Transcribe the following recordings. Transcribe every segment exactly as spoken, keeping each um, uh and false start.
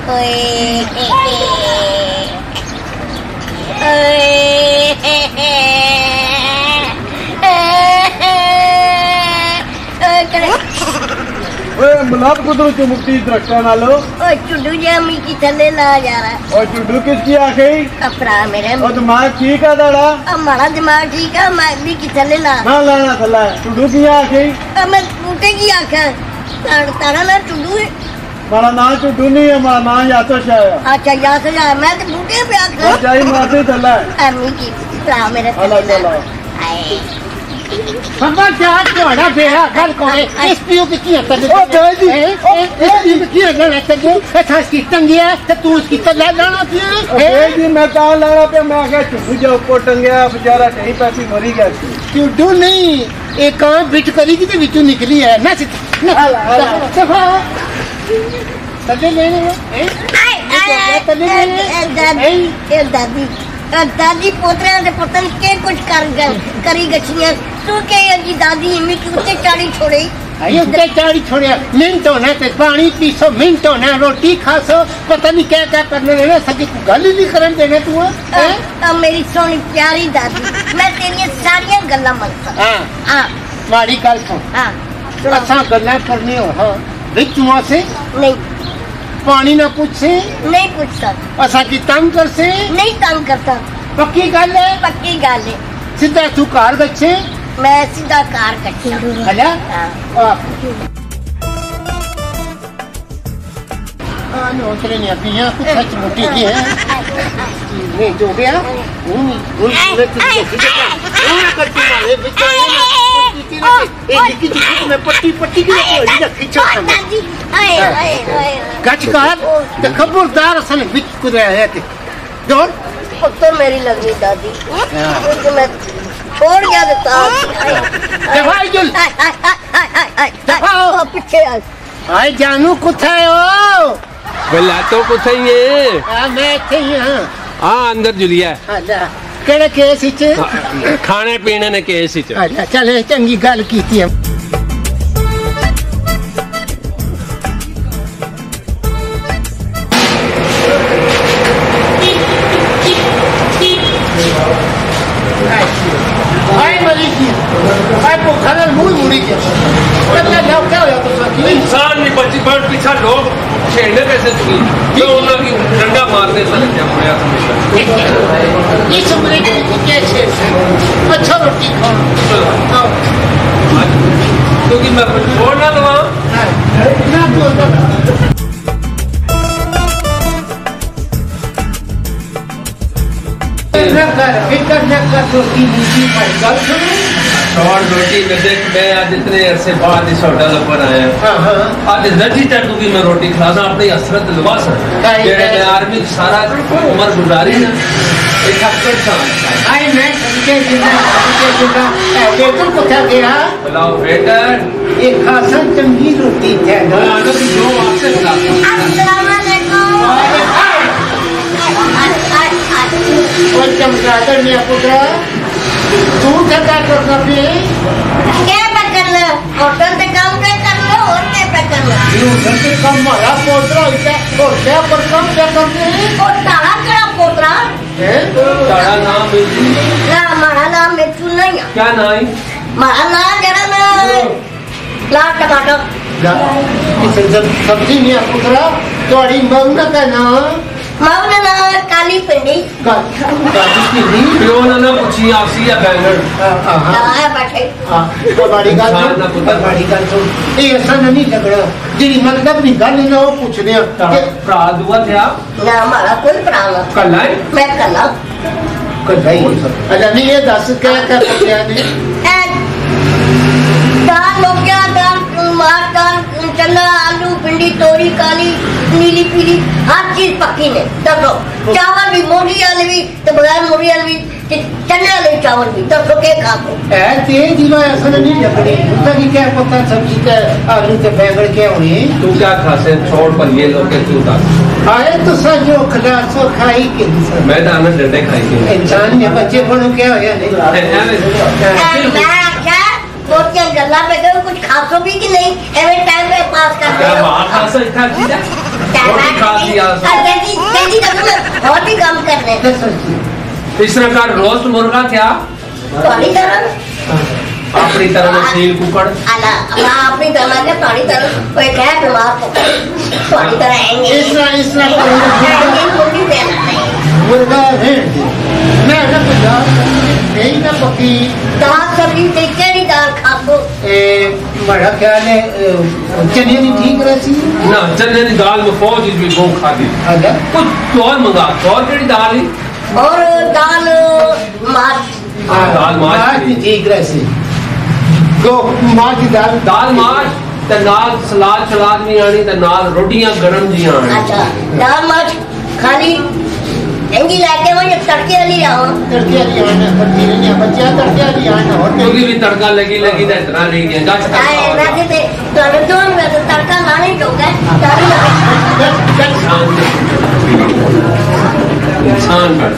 मलाप कुदरू चुमुकती दरख्तां नालो ओए चुड्डू जामी की थल्ले ला जा रहा। और चुड्डू किसकी आखी? अपरा मेरे और दिमाग ठीक है दाड़ा? हमारा दिमाग ठीक है, मैं भी की थल्ले ला ना लाना थल्ला चुड्डू की आखी? मैं बूटे की आखा तारा ना चुड्डू है। हमारा नाम चुड्डू नहीं है, हमारा नाम यातो शाह है। अच्छा यातो शाह, मैं तो बूटे पे आखा जाई मारते थल्ला अम्मी की अपरा मेरे अल्लाह अल्लाह बाबा क्या ਤੁਹਾਡਾ ਬੇੜਾ ਗੱਲ ਕੋਏ ਐਸਪੀਓ ਕੀ ਕੀ ਕਰ ओ जय जी ਐਸਪੀਓ ਕੀ ਗੱਲ ਕਰ ਦੇ ਇੱਥੇ ਕੀ ਟੰਗਿਆ ਤੇ ਤੂੰ ਇਸ ਕੀ ਲੈ ਲੈਣਾ ਪਿਆ ए जी मैं कहा लाना पे मैं आगे चुड्डू जो ऊपर टंगया बेचारा कहीं पैसी मरी गया सी। ਚੁੱਡੂ ਨਹੀਂ ਇਹ ਕਾਂ ਬਿਟ ਕਰੀ ਕਿਤੇ ਵਿੱਚੋਂ ਨਿਕਲੀ ਹੈ ਨਾ ਸਫਾ ਤਦੇ ਲੈਣੇ ਹੈ दादी दादी पोतरे ने पता नहीं के कुछ कर करी गछियां तू के जी दादी इमी की उत्ते चाड़ी छोड़ी आयो उत्ते चाड़ी छोड़िया मिनटों ना ते पानी पीसो मिनटों ना रोटी खासो पता नहीं क्या क्या करने देने सकी गल ही नहीं करन देने तू हैं मेरी सोनी प्यारी दादी मैं तेरी सारी गल्ला मनता हां हां माड़ी गल सुन हां अच्छा गल्ला करनी हो हां विच मुआ से नहीं पानी ना पूछे नहीं पूछता असा की तंग कर से नहीं तंग करता पक्की गल है पक्की गल है सीधा तू कार गच्छे मैं सीधा कार गच्छा हला हां आ नो उतरे नहीं अभी यहाँ कुछ सच मोटी की है नहीं जो गया वो वो मैं तुझे खींचेगा वो करती मारे बेचारे एक निकी निकी में पट्टी पट्टी की कोई ना खींचो दादी आए आए आए गच कार ते खबरदार असन विच कुदे है ते जोर तो मेरी लगनी दादी तो मैं छोड़ गया देता दफाई जुल दफाओ पीछे आए जानू कुथाए हो बेला तो कुछ ही है आ मैं थे हां हां अंदर जुलिया अच्छा केड़े केस इच खाने पीने ने केस इच अच्छा चल चंगी गल कीती है आई मरी की आई को खरल मुड़ी मुड़ी के क्या क्या क्या होया तो सकी इंसान नहीं बची बड़ पीछा लोग छेड़ने कैसे चुकी तो उन्होंने की डंडा मारने से लग गया होया हमेशा इस उम्र के कैसे अच्छा रोटी खाओ क्योंकि मैं छोड़ ना दूँ ना बोल शॉर्ट रोटी में देख मैं आज इतने अरसे बाद इस होटल पर आया आज नजी चटू की मैं रोटी खाना अपनी हसरत लुबा सकता जेड़े मैं आर्मी सारा उम्र गुजारी ना एक हफ्ते आई मैं के जिंदा के जिंदा बेटर को क्या गया बुलाओ वेटर एक खासा चंगी रोटी है जो आपसे बुलाता अस्सलाम वालेकुम और चमकादर मियां पुत्र तू क्या करना पे क्या करना होटल पे काम पे करना और क्या पे करना ये होटल पे काम मारा पोतरा इतना और क्या पर काम क्या करते हैं और तारा करा पोतरा है तारा नाम मिर्ची ना हमारा नाम मिर्चू नहीं है क्या नाम हमारा नाम जरा ना लाल टमाटर इसे जब सब्जी मियां पुत्र तोड़ी मौना का नाम मौना ना काली पिंडी काली की नहीं क्यों ना ना पूछी आपसी या बैंगन आया बैठे हां तो बड़ी गल ना पुत्र बड़ी गल सुन ये ऐसा नहीं झगड़ा जी मतलब नहीं गल ना वो पूछने भरा दुआ थे आप ना हमारा कोई प्राण कल है मैं कला कल ही अच्छा नहीं ये दस क्या क्या पूछया ने दाल हो गया दाल मार दाल चना आलू भिंडी तोरी काली नीली पीली हर चीज पक्की ने दसो चावल भी मोटी वाले भी तो बगैर मोटी वाले भी चने वाले चावल भी दसो के खाओ ए तेज जीवा ऐसा नहीं झगड़े उसका की क्या पता सब्जी का आलू के बैंगन क्या हुए तू क्या खासे छोड़ पर ये लोग के तू दस आए तो सर जो खलासो खाई के मैं तो आना डंडे खाई के इंसान ने बच्चे बनो क्या होया नहीं बोतियां गल्ला पे गए कुछ खासो भी कि नहीं एवे टाइम पे पास कर क्या वहां खासा इतना चीज है रोटी खास खाती आ कहती कहती तो मैं और भी काम करने इस तरह का रोस्ट मुर्गा क्या थोड़ी तरह अपनी तरह में सील कुकड़ आला मैं अपनी तरह के थोड़ी तरह कोई कहे बीमार को थोड़ी तरह आएंगे इस तरह इस तरह आएंगे मुर्गी देना मुर्गा है मैं ना दाल नहीं ना पकी दाल सब्जी ते केड़ी दाल खाबो ए बड़ा ख्याल है चने नहीं ठीक रहती ना चने की दाल में फौज भी बहुत खाती अच्छा कुछ और मंगा और केड़ी दाल है और दाल माछ दाल माछ भी ठीक रहती गो माँ की दाल दाल माछ ते नाल सलाद सलाद भी आनी ते नाल रोटियां गरम जी आनी अच्छा दाल माछ खाली एंगी लाके वो ये तड़के वाली आओ तड़के वाली आना पत्ती नहीं बच्चा तड़के वाली आना और क्योंकि भी तड़का लगी लगी तो इतना नहीं है गच आए वैसे ते तो तो में तो तड़का लाने जो है दाल इंसान पर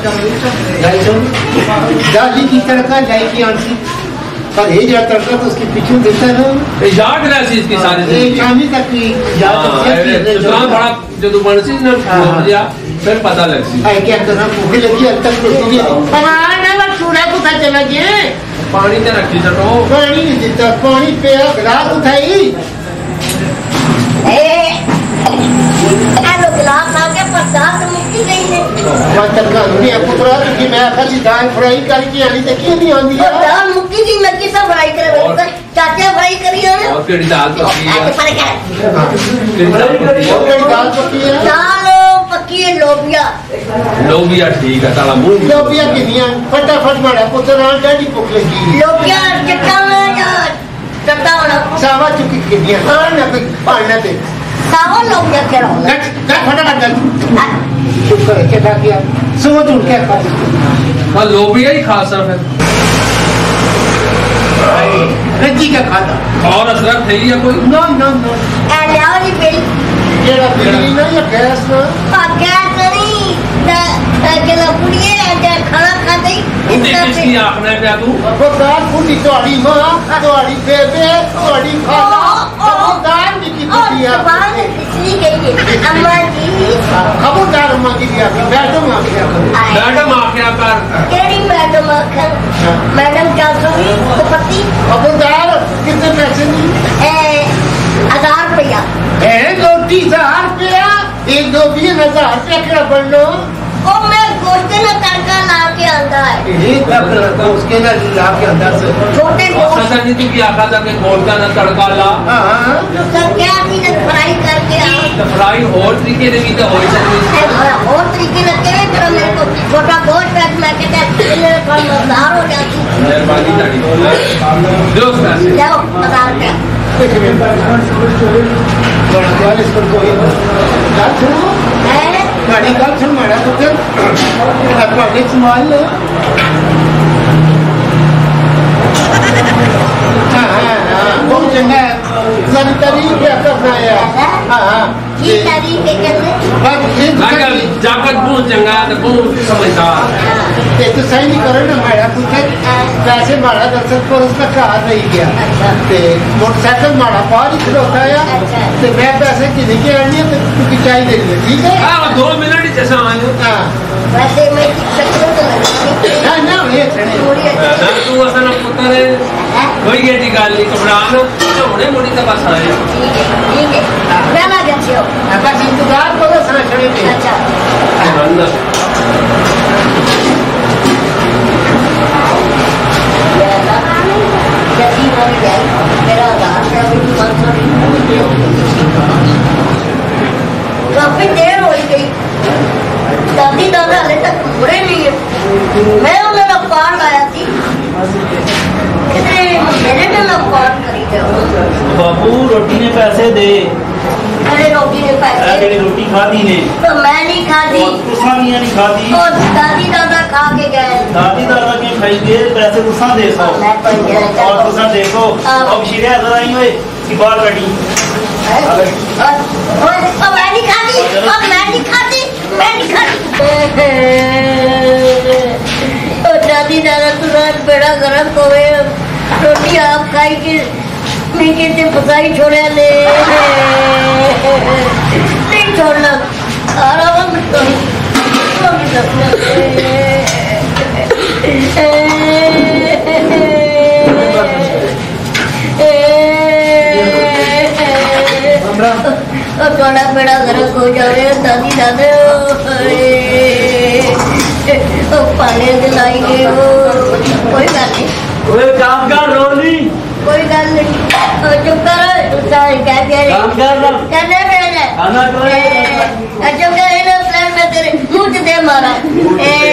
दादी की तड़का जाएगी आंटी पर ये जो तड़का तो उसके पीछे देता है ना याद रहा चीज की सारी ये शामी तक की याद है तो बड़ा जो तू बनसी ना दिया फिर पता लग सी आई क्या करना भूख लगी अब तक रोटी नहीं हाँ ना वो चूड़ा को था चला गया पानी ते रखी चटो पानी नहीं देता पानी पे गिलास उठाई ए हेलो गिलास आ गया पर दाल तो मुक्की गई है मैं तड़का नहीं पुत्रा कि मैं खाली दाल फ्राई करके आनी तक क्यों नहीं आंदी और दाल मुक्की की मैं किसा फ्राई करे चाचा फ्राई करी है और केड़ी दाल पकी है आके पर कर केड़ी दाल पकी है और कड़ी दाल पकी है दाल पकी है लोबिया लोबिया ठीक है ताला मुंह लोबिया की दिया फटाफट बड़ा पुत्रा डैडी भूख लगी लोबिया चट्टा या चट्टा वाला सावा चुकी की दिया हाँ ना पालना दे सावा लोबिया क्या होगा गट गट फटाफट गट चुप कर के खा गया सोच उठ के खा हां लोबिया ही खा सा फिर रज्जी का खाता और असरत है या कोई नो नो नो एलावरी बिल जेड़ा बिजली ना या गैस ना गैस नहीं जला पुड़िए खाना खाते उन्हें किसकी आखना है तू अब दाल फूटी तोड़ी मां तोड़ी बेबे तोड़ी खाना अब दाल निकी फूटी है बाहर इसलिए गई है अम्मा जी खबरदार अम्मा की दिया मैडम आ गया मैडम आखिया कर केड़ी मैडम आखर मैडम क्या सोगी तो पति खबरदार कितने पैसे नहीं ए हजार रुपया है रोटी हजार रुपया एक दो बीस हजार रुपया क्या बढ़ ओ मैं गोश्त ना तड़का ला के आंदा है ये तक उसके ना ला के अंदर से छोटे गोश्त पता नहीं तू क्या आखा था कि गोल का ना तड़का ला हां तो सब क्या थी ना फ्राई करके आ तो फ्राई और तरीके ने भी तो हो सकती और तरीके लगते हैं पर मेरे को छोटा गोश्त है मैं कहता है थोड़ा मजेदार हो जाती मेहरबानी ताड़ी जो पैसे जाओ हजार रुपया बड़ा चालीस पर कोई बात सुनो है गाड़ी का सुन मारा तो फिर अपने संभाल लो हाँ हाँ हाँ बहुत चंगा है सारी तारीख क्या करना है हाँ हाँ ये तरीके करने बस ये अगर जाकर बहुत चंगा तो बहुत समझदार ये तो सही नहीं करो ना मारा कुछ पैसे मारा दर्शक पर उसका कहा नहीं गया ते मोटरसाइकिल मारा बाहर ही खड़ोता है ते मैं पैसे की नहीं आनी है तो तू चाहिए दे ठीक है हाँ दो मिनट ही जैसा आए हाँ वैसे मैं चक्कर तो लगी ना ना ये छड़े थोड़ी अच्छी तू असल पुत्र है कोई ये गल नहीं घबराना होने मोड़ी तो बस आए ठीक है ठीक है मैं ना जाती हूँ बस इंतजार करो सारा छड़े पे अच्छा जल्दी मर जाए मेरा आधार काफी देर हो गई दादी दादा हाले तक मुड़े नहीं है मैं उन्होंने पार लाया थी कितने मेरे ने ना पार करी थे बाबू रोटी ने पैसे दे अरे रोटी ने पैसे जेडी रोटी खादी ने तो मैं नहीं खाती तुसा नहीं खादी और दादी दादा खा के गए दादी दादा के खाई दे पैसे तुसा दे सो मैं कोई नहीं और तुसा देखो अब शिरिया जरा ही होए कि बाहर बैठी और मैं नहीं खाती और मैं नहीं खाती मैं नहीं खाती तो दादी दादा तुरंत बड़ा गरम हो गए रोटी आप खाई के नीचे से पकाई छोड़े ले नहीं छोड़ना आराम से थोड़ा बड़ा गर्म हो जाए दादी दादे पाले दिलाएंगे कोई गल नहीं ओए काम कर रोली कोई गल नहीं चुप करो सारे क्या कह रहे काम कर रहा करने पे खाना चुप कर प्लान में तेरे मुंह से दे मारा ए